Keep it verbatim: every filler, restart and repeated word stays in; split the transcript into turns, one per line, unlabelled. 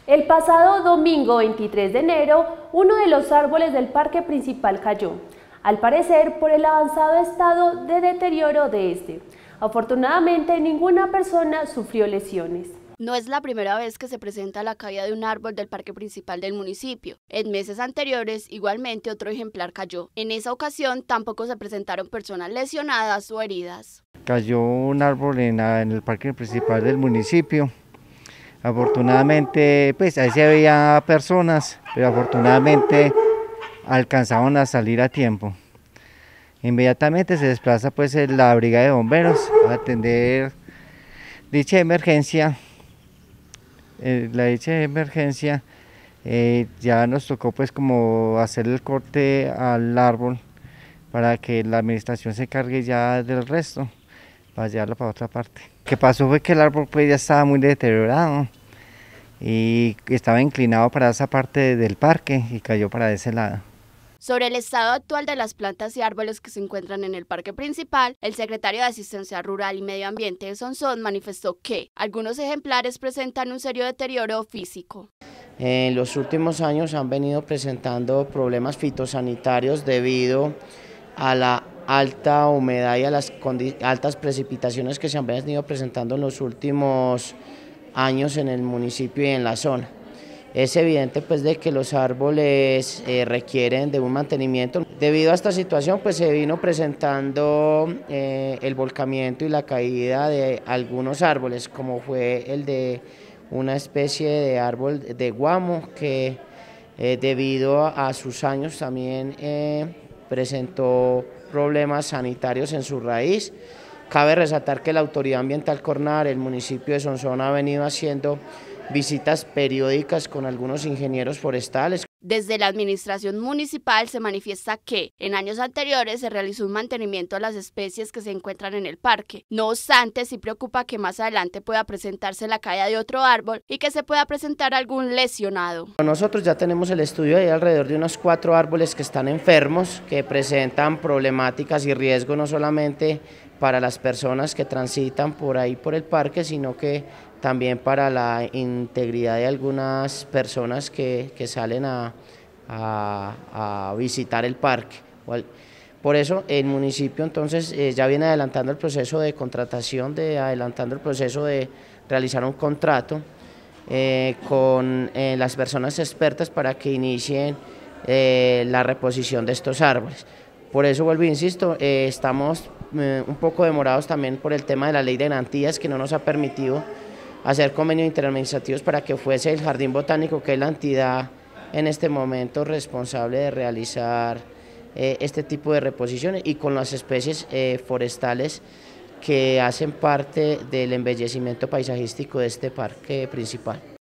El pasado domingo veintitrés de enero, uno de los árboles del parque principal cayó, al parecer por el avanzado estado de deterioro de este. Afortunadamente, ninguna persona sufrió lesiones.
No es la primera vez que se presenta la caída de un árbol del parque principal del municipio. En meses anteriores, igualmente otro ejemplar cayó. En esa ocasión, tampoco se presentaron personas lesionadas o heridas.
Cayó un árbol en, la, en el parque principal del municipio. Afortunadamente, pues ahí se veía personas, pero afortunadamente alcanzaron a salir a tiempo. Inmediatamente se desplaza pues la brigada de bomberos a atender dicha emergencia. Eh, la dicha emergencia eh, ya nos tocó pues como hacer el corte al árbol para que la administración se encargue ya del resto, para llevarlo para otra parte. Lo que pasó fue que el árbol pues ya estaba muy deteriorado y estaba inclinado para esa parte del parque y cayó para ese lado.
Sobre el estado actual de las plantas y árboles que se encuentran en el parque principal, el secretario de Asistencia Rural y Medio Ambiente de Sonsón manifestó que algunos ejemplares presentan un serio deterioro físico.
En los últimos años han venido presentando problemas fitosanitarios debido a la alta humedad y a las altas precipitaciones que se han venido presentando en los últimos años en el municipio y en la zona. Es evidente pues de que los árboles eh, requieren de un mantenimiento. Debido a esta situación pues se vino presentando eh, el volcamiento y la caída de algunos árboles, como fue el de una especie de árbol de guamo que eh, debido a sus años también eh, presentó problemas sanitarios en su raíz. Cabe resaltar que la Autoridad Ambiental Cornar, el municipio de Sonsón, ha venido haciendo visitas periódicas con algunos ingenieros forestales.
Desde la administración municipal se manifiesta que en años anteriores se realizó un mantenimiento a las especies que se encuentran en el parque. No obstante, sí preocupa que más adelante pueda presentarse la caída de otro árbol y que se pueda presentar algún lesionado.
Nosotros ya tenemos el estudio de alrededor de unos cuatro árboles que están enfermos, que presentan problemáticas y riesgos no solamente para las personas que transitan por ahí por el parque, sino que también para la integridad de algunas personas que, que salen a, a, a visitar el parque. Por eso el municipio entonces eh, ya viene adelantando el proceso de contratación, de adelantando el proceso de realizar un contrato eh, con eh, las personas expertas para que inicien eh, la reposición de estos árboles. Por eso vuelvo e insisto, eh, estamos eh, un poco demorados también por el tema de la ley de garantías, que no nos ha permitido hacer convenios interadministrativos para que fuese el Jardín Botánico, que es la entidad en este momento responsable de realizar eh, este tipo de reposiciones, y con las especies eh, forestales que hacen parte del embellecimiento paisajístico de este parque principal.